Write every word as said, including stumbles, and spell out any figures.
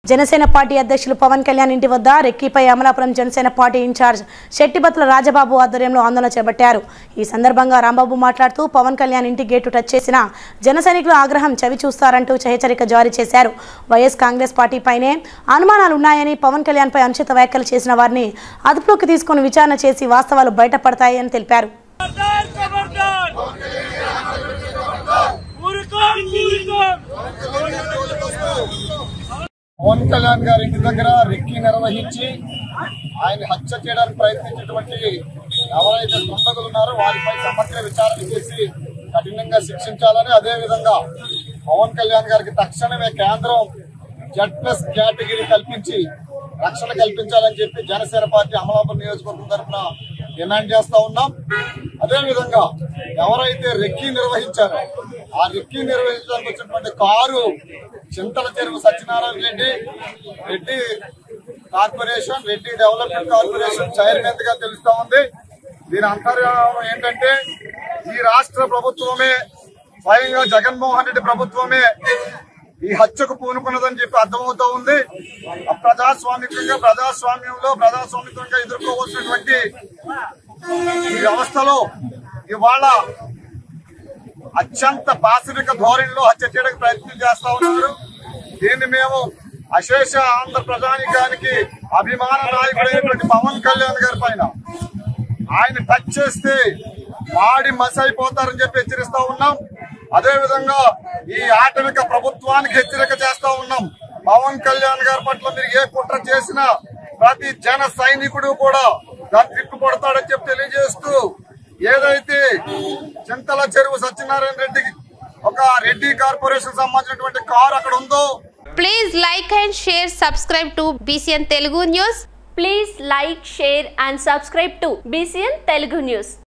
Janasena party అధ్యక్షులు పవన్ కళ్యాణ్ ఇంటి వద్ద రెక్కిపై అమలాపురం జనసేన పార్టీ ఇన్ఛార్జ్ శెట్టిబత్తుల రాజబాబు ఆధ్వర్యంలో ఆందోళన చేపట్టారు। ఈ సందర్భంగా రాంబాబు మాట్లాడుతూ పవన్ కళ్యాణ్ ఇంటి గేటు టచ్ చేసిన జన సైనికుల ఆగ్రహం చవి చూస్తారంటూ హెచ్చరిక జారీ చేశారు। వైఎస్ కాంగ్రెస్ పార్టీపైనే అనుమానాలు ఉన్నాయని పవన్ కళ్యాణ్ పై అనుచిత వ్యాఖ్యలు చేసిన వారిని అదుపులోకి తీసుకుని విచారణ చేసి వాస్తవాలు బయటపడతాయని తెలిపారు। పవన్ కళ్యాణ్ గారి ఇంటి దగ్గర రెక్కి నిర్వహించి ఆయన హత్య చేయడానికి ప్రయత్నించినటువంటి ఎవరైతే దుండగులు ఉన్నారో వారిపై సమగ్ర విచారణ చేసి కఠినంగా శిక్షించాలని, అదేవిధంగా పవన్ కళ్యాణ్ గారికి తక్షణమే కేంద్రం జెడ్ ప్లస్ కేటగిరీ కల్పించి రక్షణ కల్పించాలని చెప్పి జనసేన పార్టీ అమలాపురం నియోజకవర్గం తరఫున డిమాండ్ చేస్తా ఉన్నాం। అదేవిధంగా ఎవరైతే రెక్కి నిర్వహించారో ఆ రెక్కి నిర్వహించడానికి వచ్చినటువంటి car Chintala Cheruvu Satyanarayana Reddy Reddy corporation Reddy development corporation chairman గా తెలుస్తా ఉంది। దీని అంతర్యావం ఏంటంటే ఈ రాష్ట్ర ప్రభుత్వమే స్వయంగా జగన్మోహన్ రెడ్డి ప్రభుత్వమే ఈ హత్యకు పూనుకున్నదని చెప్పి అర్థమవుతా ఉంది। ప్రజాస్వామికంగా ప్రజాస్వామ్యంలో ప్రజాస్వామికంగా ఎదుర్కోవాల్సినటువంటి ఈ వ్యవస్థలో ఇవాళ అత్యంత పాశవిక ధోరణిలో హత్య చేయడానికి ప్రయత్నం చేస్తా ఉన్నారు। దీన్ని మేము అశేష ఆంధ్ర ప్రజానికానికి అభిమాన నాయకుడైనటువంటి పవన్ కళ్యాణ్ గారి పైన ఆయన టచ్ చేస్తే మాడి మసి అయిపోతారని చెప్పి హెచ్చరిస్తా ఉన్నాం। అదేవిధంగా ఈ ఆటవిక ప్రభుత్వానికి హెచ్చరిక చేస్తా ఉన్నాం। పవన్ కళ్యాణ్ గారి పట్ల మీరు ఏ కుట్ర చేసినా ప్రతి జన సైనికుడు కూడా దాన్ని తిప్పుకొడతాడని చెప్పి తెలియజేస్తూ, ఏదైతే చింతల చెరువు సత్యనారాయణ రెడ్డికి ఒక రెడ్డి కార్పొరేషన్ సంబంధించినటువంటి కారు అక్కడ ఉందో, please like and share subscribe to BCN Telugu news. Please like share and subscribe to BCN Telugu news.